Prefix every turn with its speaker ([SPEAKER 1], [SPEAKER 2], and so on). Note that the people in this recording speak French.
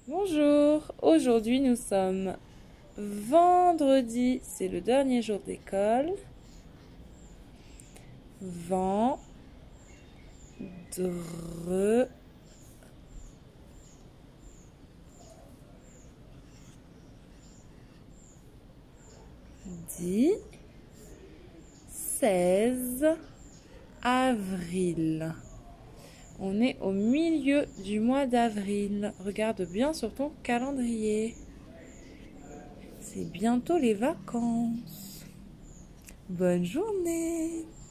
[SPEAKER 1] Bonjour, aujourd'hui nous sommes vendredi, c'est le dernier jour d'école. Vendredi 16 avril. On est au milieu du mois d'avril. Regarde bien sur ton calendrier. C'est bientôt les vacances. Bonne journée!